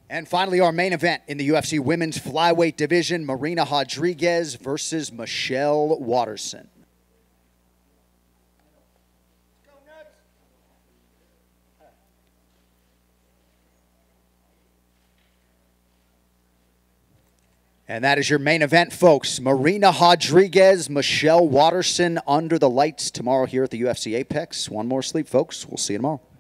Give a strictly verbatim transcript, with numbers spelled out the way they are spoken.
And finally, our main event in the U F C women's flyweight division, Marina Rodriguez versus Michelle Waterson. And that is your main event, folks. Marina Rodriguez, Michelle Waterson under the lights tomorrow here at the U F C Apex. One more sleep, folks. We'll see you tomorrow.